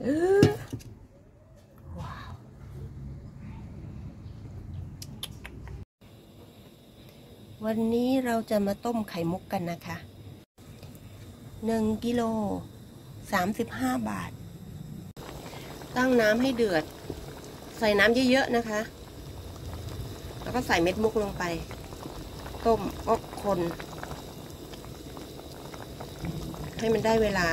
ว้าววันนี้เราจะมาต้มไข่มุกกันนะคะ1 กิโล35 บาทตั้งน้ำให้เดือดใส่น้ำเยอะๆนะคะแล้วก็ใส่เม็ดมุกลงไปต้มก็คนให้มันได้เวลา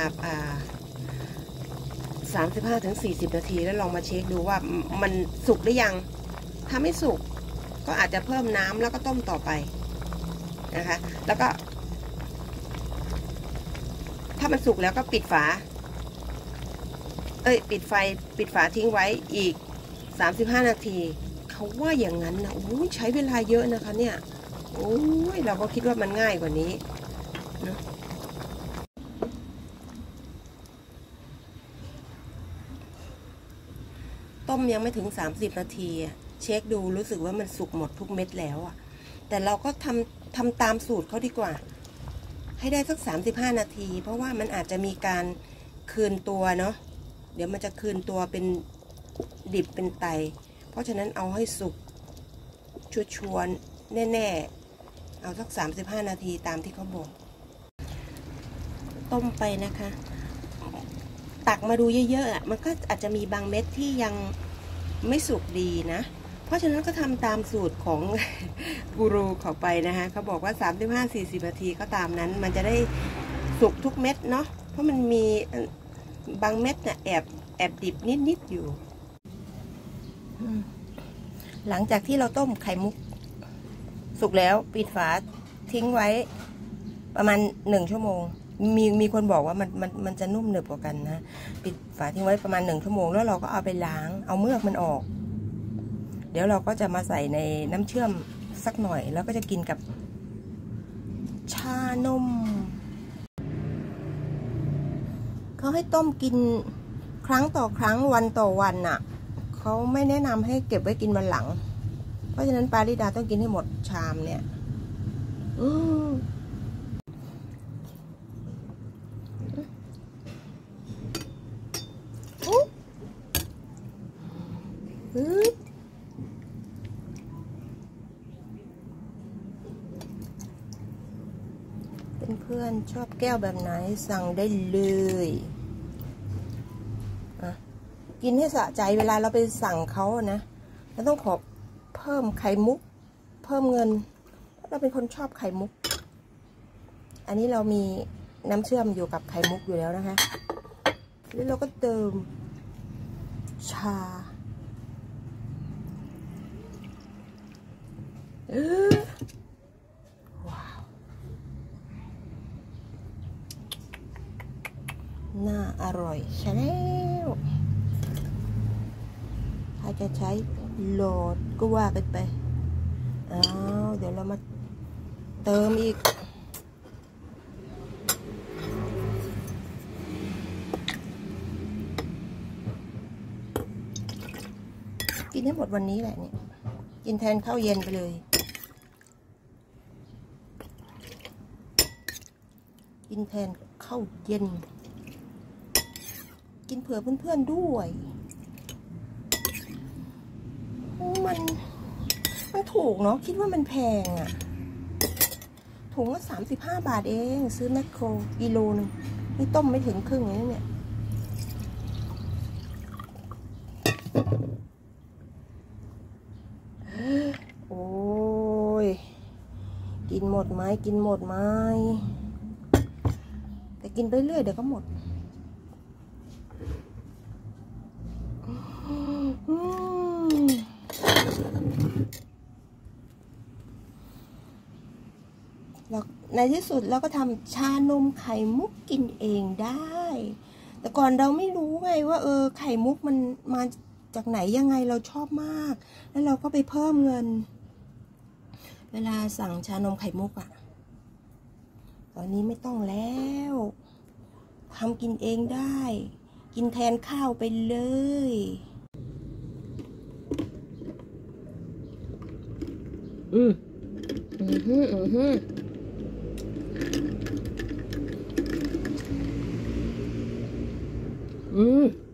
35-40 นาทีแล้วลองมาเช็คดูว่ามันสุกหรือยังถ้าไม่สุกก็อาจจะเพิ่มน้ำแล้วก็ต้มต่อไปนะคะแล้วก็ถ้ามันสุกแล้วก็ปิดฝาปิดฝาทิ้งไว้อีก35 นาทีเขาว่าอย่างนั้นนะใช้เวลาเยอะนะคะเนี่ยเราก็คิดว่ามันง่ายกว่านี้นะต้มยังไม่ถึง30 นาทีเช็คดูรู้สึกว่ามันสุกหมดทุกเม็ดแล้วแต่เราก็ทำตามสูตรเขาดีกว่าให้ได้สัก35 นาทีเพราะว่ามันอาจจะมีการคืนตัวเนาะเดี๋ยวมันจะคืนตัวเป็นดิบเป็นไตเพราะฉะนั้นเอาให้สุกชัวร์แน่ๆเอาสัก35 นาทีตามที่เขาบอกต้มไปนะคะตักมาดูเยอะๆมันก็อาจจะมีบางเม็ดที่ยังไม่สุกดีนะเพราะฉะนั้นก็ทำตามสูตรของกูรูเขาไปนะคะเขาบอกว่า35-40 นาทีก็ตามนั้นมันจะได้สุกทุกเม็ดเนาะเพราะมันมีบางเม็ดน่ะแอบดิบนิดอยู่หลังจากที่เราต้มไข่มุกสุกแล้วปิดฝาทิ้งไว้ประมาณ1 ชั่วโมงมีคนบอกว่ามันจะนุ่มหนึบกว่ากันนะปิดฝาทิ้งไว้ประมาณ1 ชั่วโมงแล้วเราก็เอาไปล้างเอาเมือกมันออกเดี๋ยวเราก็จะมาใส่ในน้ำเชื่อมสักหน่อยแล้วก็จะกินกับชานมเขาให้ต้มกินครั้งต่อครั้งวันต่อวันน่ะเขาไม่แนะนำให้เก็บไว้กินวันหลังเพราะฉะนั้นปาริดาต้องกินให้หมดชามเนี่ยเพื่อนชอบแก้วแบบไหนสั่งได้เลยกินให้สะใจเวลาเราไปสั่งเขานะเราต้องขอเพิ่มไข่มุกเพิ่มเงินเราเป็นคนชอบไข่มุกอันนี้เรามีน้ำเชื่อมอยู่กับไข่มุกอยู่แล้วนะคะแล้วเราก็เติมชาน่าอร่อยใช่แล้วถ้าจะใช้โหลดก็ว่ากันไปเดี๋ยวเรามาเติมอีกกินให้หมดวันนี้แหละเนี่ยกินแทนข้าวเย็นไปเลยกินแทนข้าวเย็นกินเผื่อเพื่อนๆด้วยมันถูกเนาะคิดว่ามันแพงถุงละ35 บาทเองซื้อแมคโครกิโลนึงนี่ต้มไม่ถึงครึ่งเลยเนี่ยโอ้ยกินหมดไหมแต่กินไปเรื่อยเดี๋ยวก็หมดในที่สุดเราก็ทำชานมไข่มุกกินเองได้แต่ก่อนเราไม่รู้ไงว่าไข่มุกมันมาจากไหนยังไงเราชอบมากแล้วเราก็ไปเพิ่มเงินเวลาสั่งชานมไข่มุกตอนนี้ไม่ต้องแล้วทำกินเองได้กินแทนข้าวไปเลยอืม